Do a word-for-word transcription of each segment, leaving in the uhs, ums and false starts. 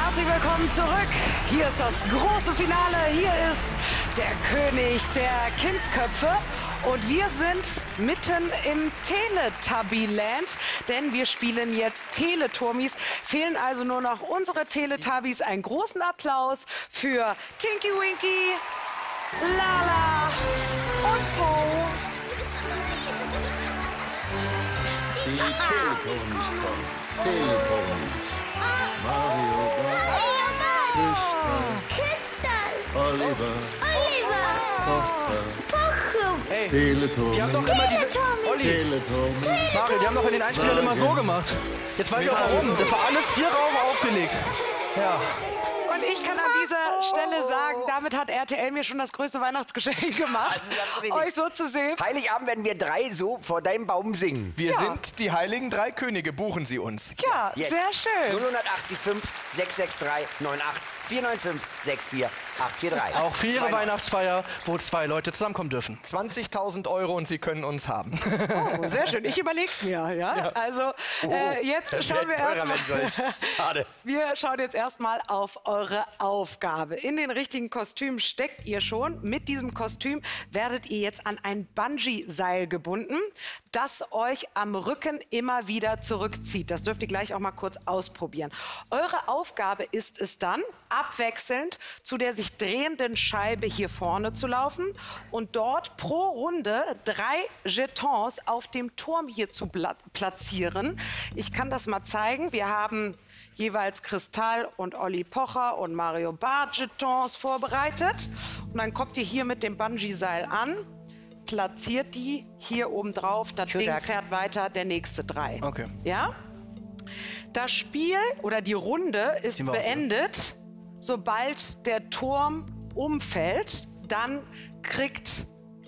Herzlich willkommen zurück. Hier ist das große Finale. Hier ist der König der Kindsköpfe. Und wir sind mitten im Teletubbyland, denn wir spielen jetzt Teleturmis. Fehlen also nur noch unsere Teletubbies. Einen großen Applaus für Tinky Winky, Lala und Po. Die Teleturmis kommen. Teleturmis. Mario, Christian, Oliver, Hey, Teleturmis. die haben doch immer diese... Olli, Teleturmis. Mario, die haben doch in den Einspielern immer so gemacht. Jetzt weiß ich auch warum. Das war alles hierauf aufgelegt. Ja. Und ich kann an dieser Stelle sagen, damit hat R T L mir schon das größte Weihnachtsgeschenk gemacht, Also, das ist richtig. euch so zu sehen. Heiligabend werden wir drei so vor deinem Baum singen. Wir Ja. sind die heiligen drei Könige, buchen Sie uns. Ja, Jetzt. sehr schön. null acht fünf, sechs sechs drei, neun acht, vier neun fünf, sechs vier, acht vier drei. Auch für Ihre Zwei- Weihnachtsfeier, wo zwei Leute zusammenkommen dürfen. zwanzigtausend Euro und Sie können uns haben. Oh, sehr schön. Ich überleg's mir. Ja? Also äh, jetzt schauen wir erstmal. Schade. Wir schauen jetzt erstmal auf eure Aufgabe. In den richtigen Kostümen steckt ihr schon. Mit diesem Kostüm werdet ihr jetzt an ein Bungee-Seil gebunden, das euch am Rücken immer wieder zurückzieht. Das dürft ihr gleich auch mal kurz ausprobieren. Eure Aufgabe ist es dann, abwechselnd zu der sich drehenden Scheibe hier vorne zu laufen und dort pro Runde drei Jetons auf dem Turm hier zu pla- platzieren. Ich kann das mal zeigen. Wir haben jeweils Kristall und Olli Pocher und Mario Barth Jetons vorbereitet. Und dann kommt ihr hier mit dem Bungee-Seil an, platziert die hier oben drauf. Das Schönen Ding Tag. fährt weiter, der nächste drei. Okay. Ja? Das Spiel oder die Runde ist Ziehen wir aus, beendet, sobald der Turm umfällt. Dann kriegt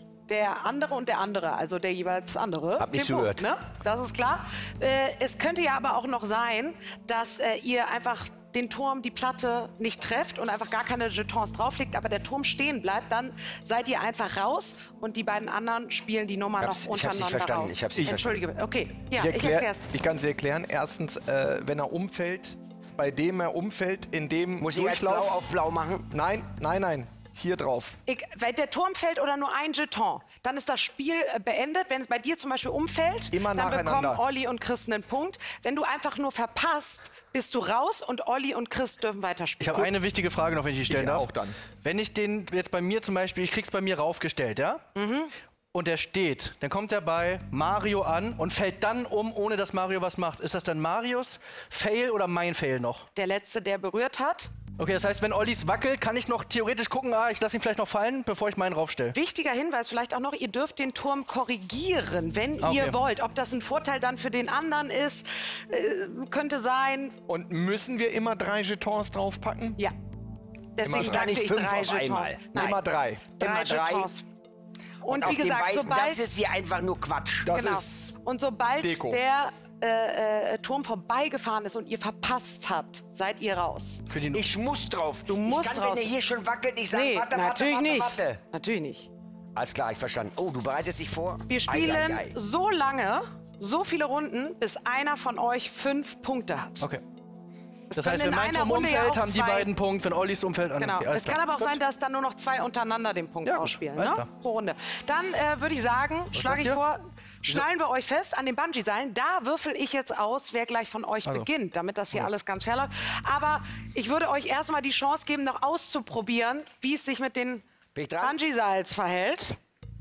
der andere und der andere, also der jeweils andere, Hab nicht den Punkt, zugehört. ne? Das ist klar. Äh, es könnte ja aber auch noch sein, dass äh, ihr einfach den Turm, die Platte nicht trefft und einfach gar keine Jetons drauflegt, aber der Turm stehen bleibt, dann seid ihr einfach raus und die beiden anderen spielen die Nummer Ich noch hab's- ich hab's nicht untereinander verstanden, raus. ich hab's nicht Entschuldige, okay. Ja, Ich, ich, erklär, erklär's. ich kann Sie erklären. Erstens, äh, wenn er umfällt, bei dem er umfällt, in dem Muss ich erst blau Durchlauf... auf blau machen? Nein, nein, nein. Hier drauf. Ich, weil der Turm fällt oder nur ein Jeton, dann ist das Spiel äh, beendet. Wenn es bei dir zum Beispiel umfällt, Immer dann bekommen nacheinander. Olli und Chris einen Punkt. Wenn du einfach nur verpasst, bist du raus und Olli und Chris dürfen Ich weiterspielen. habe eine wichtige Frage noch, wenn ich die stellen Ich darf. auch dann. Wenn ich den jetzt bei mir zum Beispiel, ich krieg's bei mir raufgestellt, ja? Mhm. Und der steht, dann kommt er bei Mario an und fällt dann um, ohne dass Mario was macht. Ist das dann Marios Fail oder mein Fail noch? Der Letzte, der berührt hat. Okay, das heißt, wenn Ollis wackelt, kann ich noch theoretisch gucken, ah, ich lasse ihn vielleicht noch fallen, bevor ich meinen raufstelle. Wichtiger Hinweis vielleicht auch noch, ihr dürft den Turm korrigieren, wenn Okay. ihr wollt. Ob das ein Vorteil dann für den anderen ist, äh, könnte sein. Und müssen wir immer drei Jetons draufpacken? Ja. Deswegen drei. sagte Nicht ich fünf drei auf Jetons. einmal. Nein, Immer drei. drei Immer drei. Jetons. Und, Auf wie dem gesagt, Weißen, sobald... das ist hier einfach nur Quatsch. Das Genau. ist... Und sobald Deko. der äh, äh, Turm vorbeigefahren ist und ihr verpasst habt, seid ihr raus. Für die Ich muss drauf. Du musst ich kann, raus. wenn er hier schon wackelt, nicht sagen, Nee, warte, warte, natürlich warte, nicht. warte. Natürlich nicht. Alles klar, ich verstanden. Oh, du bereitest dich vor? Wir spielen Ei, ei, ei. so lange, so viele Runden, bis einer von euch fünf Punkte hat. Okay. Es Das können heißt, wenn in mein einer Turm Runde ja umfällt, auch haben die zwei- beiden Punkt, wenn Ollis umfällt, an. Genau. Okay, alles Es kann klar. aber auch Gut. sein, dass dann nur noch zwei untereinander den Punkt Ja, gut. ausspielen. Alles Ne? klar. Pro Runde. Dann äh, würde ich sagen, schlage ich hier? vor, schnallen wir euch fest an den Bungee-Seilen. Da würfel ich jetzt aus, wer gleich von euch Also. beginnt, damit das hier alles ganz fair läuft. Aber ich würde euch erstmal die Chance geben, noch auszuprobieren, wie es sich mit den Bin ich dran? Bungee-Seils verhält.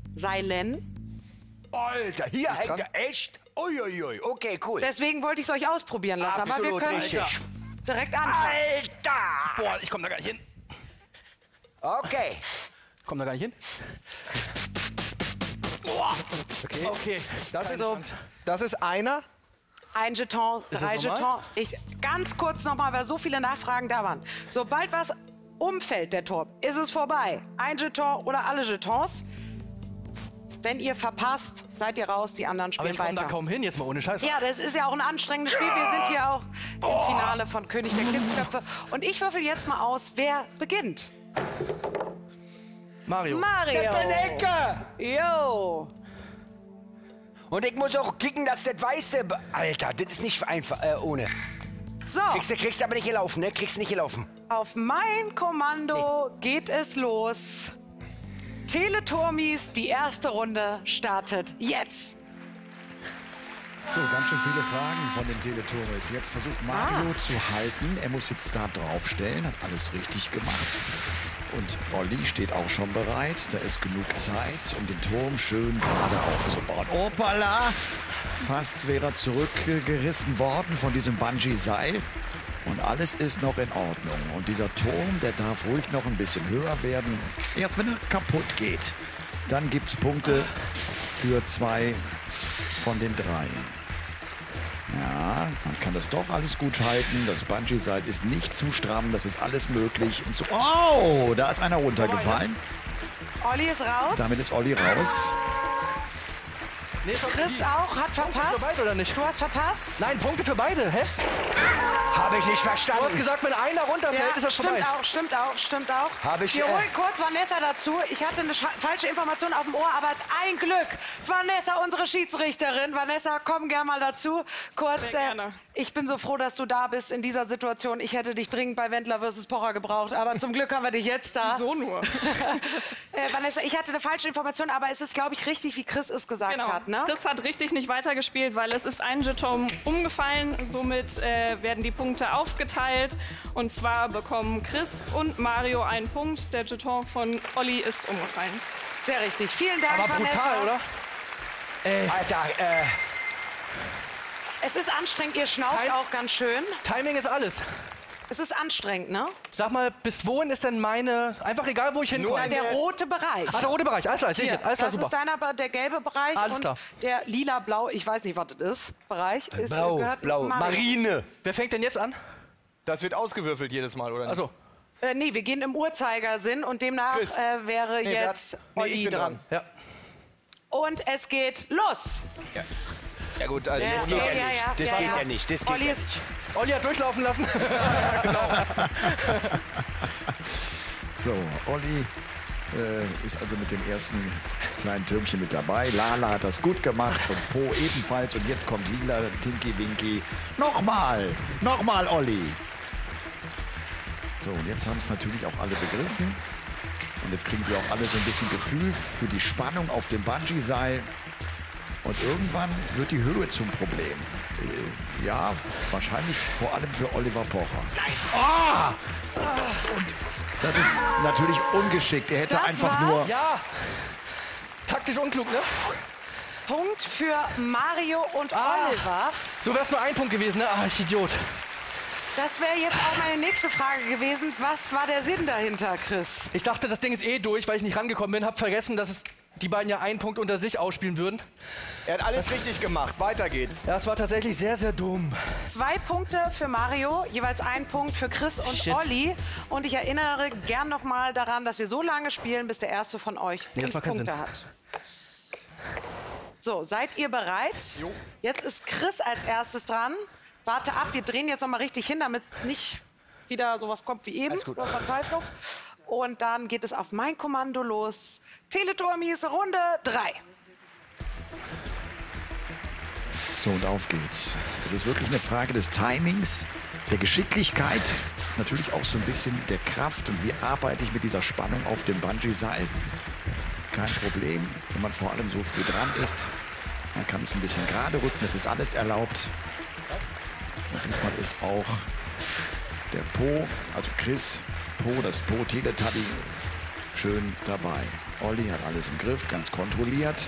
Seilen. Alter, hier hängt dran? er echt. Uiuiui, okay, cool. Deswegen wollte ich es euch ausprobieren lassen. aber wir Absolut können richtig. direkt anfangen. Alter! Boah, ich komme da gar nicht hin. Okay. Ich komme da gar nicht hin. Boah. Okay. Okay. Das ist, Also- das ist einer. Ein Jeton, das drei normal? Jeton. Ich, ganz kurz nochmal, weil so viele Nachfragen da waren. Sobald was umfällt, der Turm, ist es vorbei. Ein Jeton oder alle Jetons. Wenn ihr verpasst, seid ihr raus, die anderen Aber spielen ich komme da weiter. kaum hin, jetzt mal ohne Scheiß. Ja, das ist ja auch ein anstrengendes Spiel. Wir sind hier auch im Finale von König der Kindsköpfe. Und ich würfel jetzt mal aus, wer beginnt. Mario. Mario. Benecke! Jo. Und ich muss auch kicken, dass das Weiße... be- Alter, das ist nicht einfach, äh, ohne. So, Kriegst du kriegst du aber nicht gelaufen, ne? Kriegst du nicht gelaufen. auf mein Kommando geht es los. Teleturmis, die erste Runde startet jetzt. So, ganz schön viele Fragen von den Teleturmis. Jetzt versucht Mario zu halten. Er muss jetzt da draufstellen, hat alles richtig gemacht. Und Olli steht auch schon bereit. Da ist genug Zeit, um den Turm schön gerade aufzubauen. Opala! Fast wäre er zurückgerissen worden von diesem Bungee-Seil. Und alles ist noch in Ordnung. Und dieser Turm, der darf ruhig noch ein bisschen höher werden. Erst wenn er kaputt geht, dann gibt es Punkte für zwei von den drei. Ja, man kann das doch alles gut halten. Das Bungee-Seil ist nicht zu stramm, das ist alles möglich. Und so, oh, da ist einer runtergefallen. Olli ist raus. Damit ist Olli raus. Nee, ist doch Chris die- auch, hat Für verpasst. beide oder nicht? Du hast verpasst. Nein, Punkte für beide. Hä? Habe ich nicht Du hast verstanden. gesagt, wenn einer runterfällt, ist das stimmt vorbei. auch, stimmt auch, stimmt auch. Hab ich, Wir äh, holen kurz Vanessa dazu. Ich hatte eine scha- falsche Information auf dem Ohr, aber ein Glück. Vanessa, unsere Schiedsrichterin. Vanessa, komm gern mal dazu. Kurz, Sehr äh, gerne. ich bin so froh, dass du da bist in dieser Situation. Ich hätte dich dringend bei Wendler versus Pocher gebraucht, aber zum Glück haben wir dich jetzt da. So nur. äh, Vanessa, ich hatte eine falsche Information, aber es ist, glaube ich, richtig, wie Chris es gesagt Genau. hat. Ne? Chris hat richtig nicht weitergespielt, weil es ist ein Jeton umgefallen. Somit äh, werden die Punkte aufgeteilt. Und zwar bekommen Chris und Mario einen Punkt. Der Jeton von Olli ist umgefallen. Sehr richtig. Vielen Dank, Aber Vanessa. brutal, oder? Alter, äh, Es ist anstrengend, ihr schnauft Kein- auch ganz schön. Timing ist alles. Es ist anstrengend, ne? Sag mal, bis wohin ist denn meine... Einfach egal, wo ich hinkomme. Der rote Bereich. Ah, der rote Bereich. Alles klar, sehe ich Hier, jetzt. Alles klar, das super. ist deiner, Be- der gelbe Bereich Alles und klar. der lila-blau, ich weiß nicht, was das ist, Bereich. Ist, blau, gehört blau, Mario. Marine. Wer fängt denn jetzt an? Das wird ausgewürfelt jedes Mal, oder nicht? Also, Äh, nee, wir gehen im Uhrzeigersinn und demnach Chris. äh, wäre Nee, wer jetzt hat- nee, ich Olli bin dran. ja. Und es geht los. Ja gut, also Ja, das geht ja ja, nicht. ja, Das ja, geht ja. ja nicht. Das geht Olli ja ist Olli hat durchlaufen lassen. So, Olli äh, ist also mit dem ersten kleinen Türmchen mit dabei. Lala hat das gut gemacht und Po ebenfalls. Und jetzt kommt Lila, Tinky Winky. Nochmal, nochmal Olli. So, und jetzt haben es natürlich auch alle begriffen. Und jetzt kriegen sie auch alle so ein bisschen Gefühl für die Spannung auf dem Bungee-Seil. Und irgendwann wird die Höhe zum Problem. Äh, ja, wahrscheinlich vor allem für Oliver Pocher. Ah! Und das ist natürlich ungeschickt. Er hätte Das einfach war's? nur... Ja. Taktisch unklug, ne? Punkt für Mario und Ah. Oliver. So wär's nur ein Punkt gewesen, ne? Ah, ich Idiot. Das wäre jetzt auch meine nächste Frage gewesen. Was war der Sinn dahinter, Chris? Ich dachte, das Ding ist eh durch, weil ich nicht rangekommen bin. Hab vergessen, dass es die beiden ja einen Punkt unter sich ausspielen würden. Er hat alles richtig gemacht. Weiter geht's. Ja, es war tatsächlich sehr, sehr dumm. Zwei Punkte für Mario, jeweils ein Punkt für Chris und Shit. Olli. Und ich erinnere gern noch mal daran, dass wir so lange spielen, bis der erste von euch Nee, das fünf macht keinen Punkte Sinn. hat. So, seid ihr bereit? Jetzt ist Chris als erstes dran. Warte ab, wir drehen jetzt noch mal richtig hin, damit nicht wieder sowas kommt wie eben, so Verzweiflung. Und dann geht es auf mein Kommando los. Teleturmis Runde drei. So, und auf geht's. Es ist wirklich eine Frage des Timings, der Geschicklichkeit, natürlich auch so ein bisschen der Kraft. Und wie arbeite ich mit dieser Spannung auf dem Bungee-Seil? Kein Problem, wenn man vor allem so früh dran ist. Man kann es ein bisschen gerade rücken, es ist alles erlaubt. Und diesmal ist auch der Po, also Chris Po, das Po Teletubby, schön dabei. Olli hat alles im Griff, ganz kontrolliert.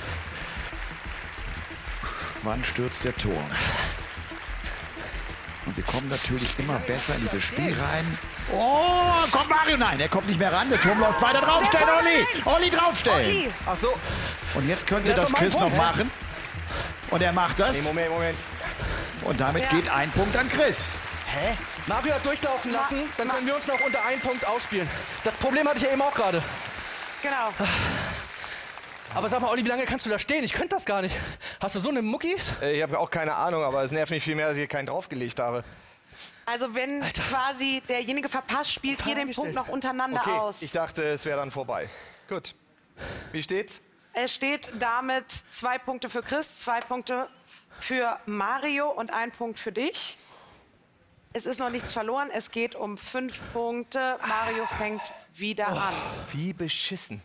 Wann stürzt der Turm? Und sie kommen natürlich immer besser in dieses Spiel rein. Oh, kommt Mario? Nein, er kommt nicht mehr ran. Der Turm läuft weiter. Draufstellen, Olli! Olli, draufstellen! Olli, Ach so. Und jetzt könnte Das ist das doch mein Chris noch Punkt, hä? machen. Und er macht Nee, das. Moment, Moment. Und damit Ja. geht ein Punkt an Chris. Mario hat durchlaufen lassen, dann können wir uns noch unter einen Punkt ausspielen. Das Problem hatte ich ja eben auch gerade. genau. Aber sag mal, Olli, wie lange kannst du da stehen? Ich könnte das gar nicht. Hast du so eine Muckis? Äh, Ich habe auch keine Ahnung, aber es nervt mich viel mehr, dass ich hier keinen draufgelegt habe. Also wenn Alter. quasi derjenige verpasst, spielt ihr den eingestellt. Punkt noch untereinander Okay, aus. ich dachte, es wäre dann vorbei. Gut. Wie steht's? Es steht damit zwei Punkte für Chris, zwei Punkte für Mario und ein Punkt für dich. Es ist noch nichts verloren. Es geht um fünf Punkte. Mario fängt wieder Oh. an. Wie beschissen.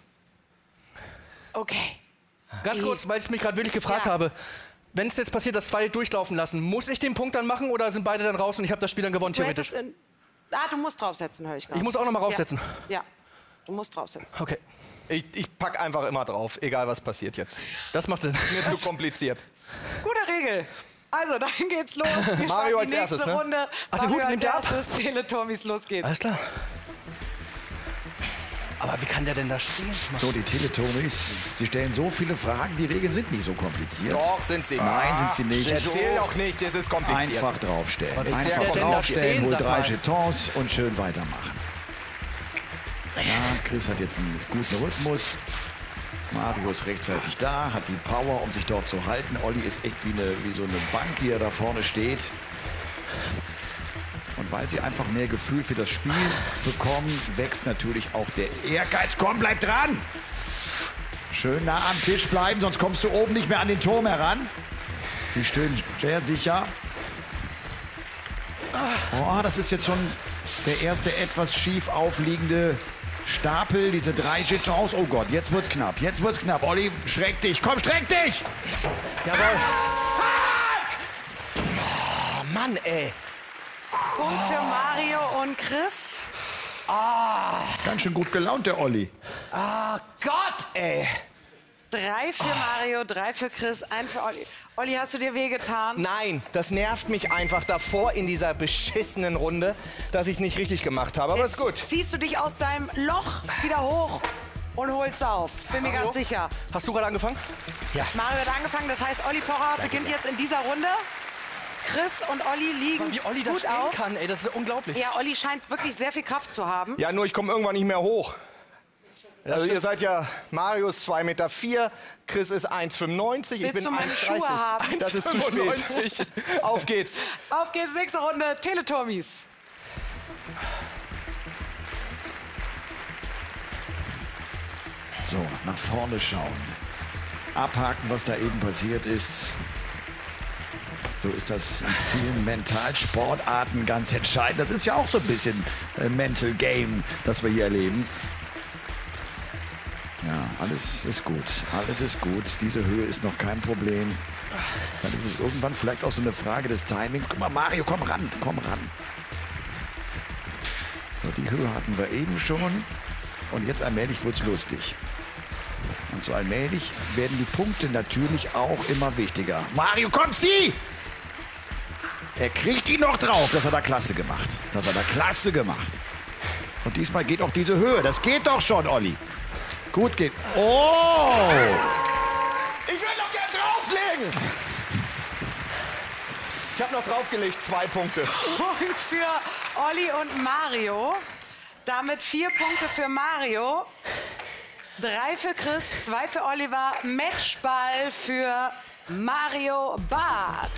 Okay. Ganz kurz, weil ich mich gerade wirklich gefragt Ja. habe. Wenn es jetzt passiert, dass zwei durchlaufen lassen, muss ich den Punkt dann machen oder sind beide dann raus und ich habe das Spiel dann gewonnen, Du theoretisch? hättest in, ah, du musst draufsetzen, höre ich gerade. Ich muss auch noch mal raufsetzen. Ja. ja, du musst draufsetzen. Okay, Ich, ich pack einfach immer drauf, egal was passiert jetzt. das macht Sinn. Mir zu kompliziert. Gute Regel. Also, dann geht's los. Wir Mario starten als die nächste erstes, ne? Runde. Ach, den Mario Hut als nimmt der ab. erstes. Teletubbies, los geht's. Alles klar. Aber wie kann der denn da stehen? So, die Teletubbies, sie stellen so viele Fragen, die Regeln sind nicht so kompliziert. Doch, sind sie. Nein, sind sie nicht. Erzähl doch nicht, das ist kompliziert. Einfach draufstellen. ist der Einfach denn da draufstellen, stehen, wohl sag drei mal? Jetons und schön weitermachen. Ja, Chris hat jetzt einen guten Rhythmus. Mario ist rechtzeitig da, hat die Power, um sich dort zu halten. Olli ist echt wie, eine, wie so eine Bank, die er da vorne steht. Und weil sie einfach mehr Gefühl für das Spiel bekommen, wächst natürlich auch der Ehrgeiz. Komm, bleib dran! Schön nah am Tisch bleiben, sonst kommst du oben nicht mehr an den Turm heran. Sie stehen sehr sicher. Oh, das ist jetzt schon der erste etwas schief aufliegende Stapel, diese drei Jetons. Oh Gott, jetzt wird's knapp, jetzt wird's knapp. Olli, schreck dich, komm, streck dich! Jawohl. Oh Mann, ey. Punkt für Mario und Chris. Ganz schön gut gelaunt, der Olli. Ah Gott, ey. Drei für Mario, drei für Chris, ein für Olli. Olli, hast du dir wehgetan? Nein, das nervt mich einfach davor in dieser beschissenen Runde, dass ich es nicht richtig gemacht habe. Aber ist gut. Ziehst du dich aus deinem Loch wieder hoch und holst auf. Bin mir ganz sicher. Hast du gerade angefangen? Mario hat angefangen, das heißt, Olli Pocher beginnt jetzt in dieser Runde. Chris und Olli liegen Wie Olli das gut stehen auf. kann, ey, das ist unglaublich. Ja, Olli scheint wirklich sehr viel Kraft zu haben. Ja, nur ich komme irgendwann nicht mehr hoch. Also ihr seid ja, Mario ist zwei Meter vier, Chris ist eins fünfundneunzig, ich Willst bin du meine eins Schuhe dreißig. haben? Das ist zu spät. Auf geht's. Auf geht's, nächste Runde, Teletubbies. So, nach vorne schauen. Abhaken, was da eben passiert ist. So ist das in vielen Mentalsportarten ganz entscheidend. Das ist ja auch so ein bisschen äh, Mental Game, das wir hier erleben. Ja, alles ist gut. Alles ist gut. Diese Höhe ist noch kein Problem. Dann ist es irgendwann vielleicht auch so eine Frage des Timings. Guck mal, Mario, komm ran, komm ran. So, die Höhe hatten wir eben schon. Und jetzt allmählich wird's lustig. Und so allmählich werden die Punkte natürlich auch immer wichtiger. Mario, komm, zieh! Er kriegt ihn noch drauf. Das hat er klasse gemacht. Das hat er klasse gemacht. Und diesmal geht auch diese Höhe. Das geht doch schon, Olli. Gut geht. Oh! Ich will noch gern drauflegen! Ich habe noch draufgelegt, zwei Punkte. Punkt für Olli und Mario. Damit vier Punkte für Mario. Drei für Chris, zwei für Oliver. Matchball für Mario Barth.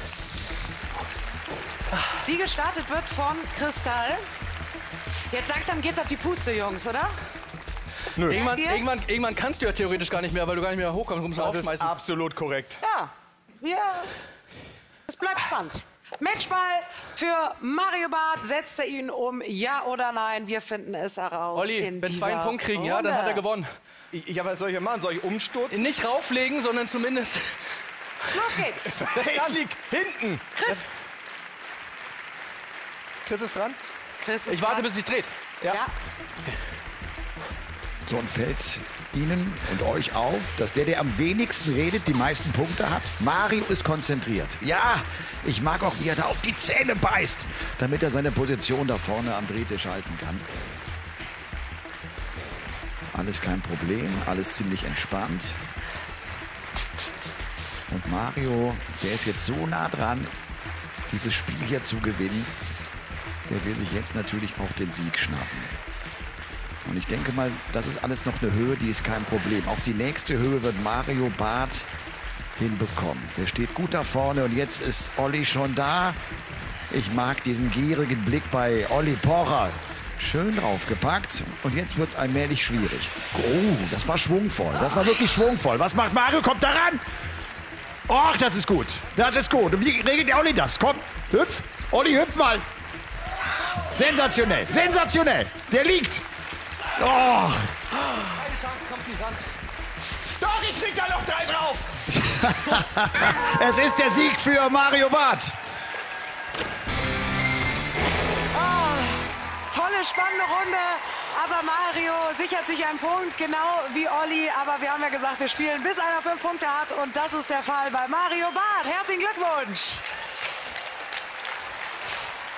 Die gestartet wird von Kristall. Jetzt langsam geht's auf die Puste, Jungs, oder? Nö. Irgendwann, Merkt ihr's? irgendwann, irgendwann kannst du ja theoretisch gar nicht mehr, weil du gar nicht mehr hochkommst, um es Das ist aufschmeißen. absolut korrekt. Ja, wir. Es bleibt spannend. Matchball für Mario Barth. Setzt er ihn um? Ja oder nein? Wir finden es heraus. Olli, in wenn zwei einen dieser Punkt kriegen, ja, dann hat er Runde. gewonnen. Ich, ich, was soll ich machen? Soll ich umstürzen? Nicht rauflegen, sondern zumindest... Los geht's. Er liegt hinten. Chris. Chris ist dran. Chris ist Ich warte, dran. bis sich dreht. Ja. Ja. So, und fällt Ihnen und euch auf, dass der, der am wenigsten redet, die meisten Punkte hat? Mario ist konzentriert. Ja, ich mag auch, wie er da auf die Zähne beißt, damit er seine Position da vorne am Drehtisch halten kann. Alles kein Problem, alles ziemlich entspannt. Und Mario, der ist jetzt so nah dran, dieses Spiel hier zu gewinnen. Der will sich jetzt natürlich auch den Sieg schnappen. Und ich denke mal, das ist alles noch eine Höhe, die ist kein Problem. Auch die nächste Höhe wird Mario Barth hinbekommen. Der steht gut da vorne und jetzt ist Olli schon da. Ich mag diesen gierigen Blick bei Olli Pocher. Schön draufgepackt und jetzt wird es allmählich schwierig. Oh, das war schwungvoll. Das war wirklich schwungvoll. Was macht Mario? Kommt da ran! Och, das ist gut. Das ist gut. Und wie regelt der Olli das? Komm, hüpf. Olli, hüpf mal. Sensationell, sensationell. Der liegt. Oh. Keine Chance, kommst nicht ran. Doch, ich krieg da noch drei drauf. Es ist der Sieg für Mario Barth. Tolle, spannende Runde. Aber Mario sichert sich einen Punkt, genau wie Olli. Aber wir haben ja gesagt, wir spielen bis einer fünf Punkte hat. Und das ist der Fall bei Mario Barth. Herzlichen Glückwunsch.